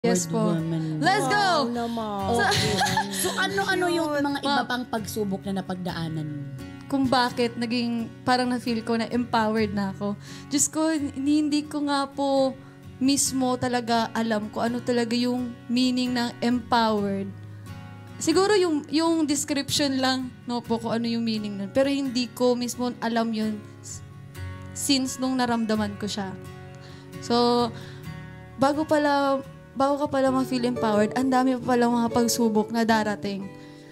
Yes po. Let's go! So ano-ano yung mga iba pang pagsubok na napagdaanan mo? Kung bakit naging parang na-feel ko na empowered na ako. Diyos ko, hindi ko nga po mismo talaga alam ko ano talaga yung meaning ng empowered. Siguro yung description lang, no po, kung ano yung meaning nun. Pero hindi ko mismo alam yun since nung naramdaman ko siya. So, bago ka pala ma-feel empowered, ang dami pa pala mga pagsubok na darating.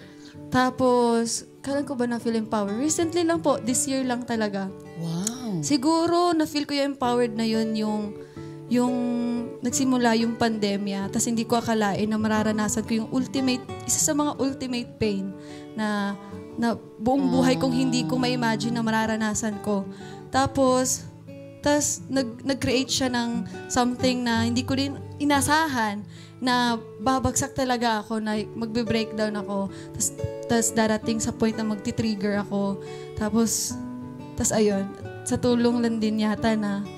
Tapos, kailan ko ba na-feel empowered? Recently lang po, this year lang talaga. Wow! Siguro, na-feel ko yung empowered na yun, yung nagsimula yung pandemya, tapos hindi ko akalain na mararanasan ko yung isa sa mga ultimate pain na buong buhay kong hindi ko ma-imagine na mararanasan ko. Tapos nag-create siya ng something na hindi ko din inasahan na babagsak talaga ako, na magbe-breakdown ako. Tapos darating sa point na magti-trigger ako. Tapos ayun, sa tulong lang din yata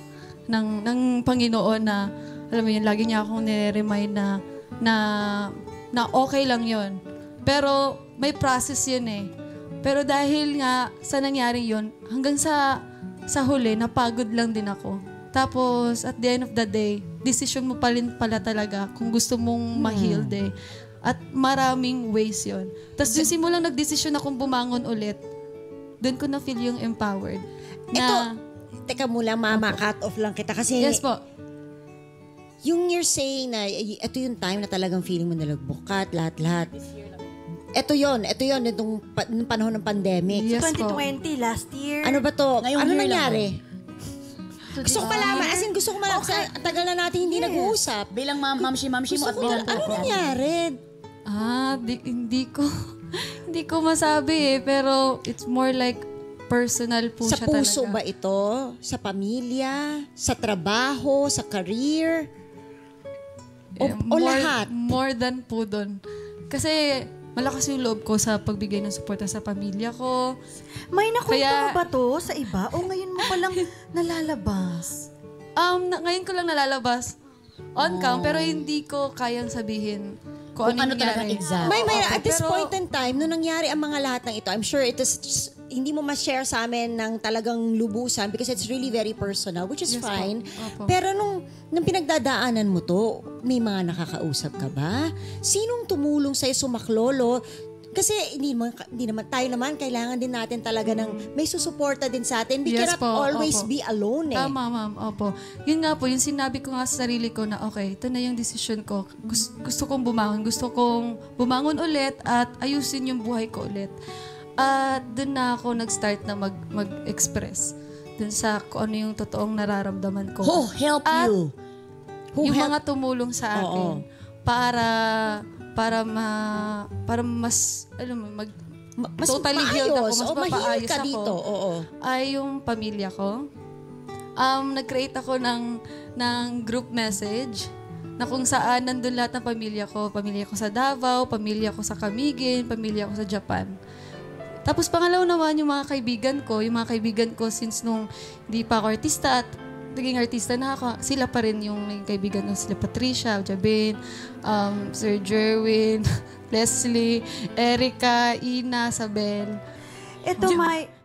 ng Panginoon na, alam mo yun, lagi niya akong nire-remind na okay lang yun. Pero may process yun eh. Pero dahil nga sa nangyari yun, hanggang sa huli, napagod lang din ako. Tapos, at the end of the day, decision mo pa rin pala talaga kung gusto mong ma-healed eh. At maraming ways yun. Tapos, yung simulang nag-decision akong bumangon ulit, doon ko na-feel yung empowered. Teka mula, mama, cut off lang kita. Kasi, yes po. Yung you're saying na ito yung time na talagang feeling mo nalagbukat, lahat-lahat. Ito yon, itong panahon ng pandemic. Yes, 2020, last year. Ano ba to? Ngayong ano year nangyari? lang. Gusto ko malaman. Gusto ko malaman. Kasi tagal na natin hindi nag-uusap. Bilang mamshi mo at bilang ano nangyari? Hindi ko masabi eh. Pero it's more like personal po Sa siya puso talaga. ba ito? Sa pamilya? Sa trabaho? Sa career? O lahat? More than po doon. Kasi malakas yung loob ko sa pagbigay ng suporta sa pamilya ko. May nakwento mo ba to sa iba? O ngayon mo palang nalalabas? Ngayon ko lang nalalabas on cam, pero hindi ko kayang sabihin kung ano talaga exact. May at this point in time, nung nangyari ang mga lahat ng ito, I'm sure it is hindi mo ma-share sa amin ng talagang lubusan because it's really very personal, which is fine. Pero nung pinagdadaanan mo to, may mga nakakausap ka ba? Sinong tumulong sa'yo sumaklolo? Kasi hindi naman tayo naman, kailangan din natin talaga ng may susuporta din sa atin. We cannot always be alone eh. Tama, ma'am. Opo. Yun nga po, yung sinabi ko nga sa sarili ko na okay, ito na yung decision ko. Gusto kong bumangon. Gusto kong bumangon ulit at ayusin yung buhay ko ulit. At doon na ako nag-start na mag-express. Doon sa kung ano yung totoong nararamdaman ko. Who helped you? Yung mga tumulong sa akin para mas totally healed ako, mas mapaayos ka ako. dito. Ay yung pamilya ko. Nag-create ako ng group message na kung saan nandun lahat ng pamilya ko. Pamilya ko sa Davao, pamilya ko sa Camiguin, pamilya ko sa Japan. Tapos pangalaw naman yung mga kaibigan ko since nung hindi pa ako artista at naging artista na ako, sila pa rin yung naging kaibigan ko. Sila Patricia, Jabin, Sir Jerwin, Leslie, Erica, Ina, Sabel. Ito,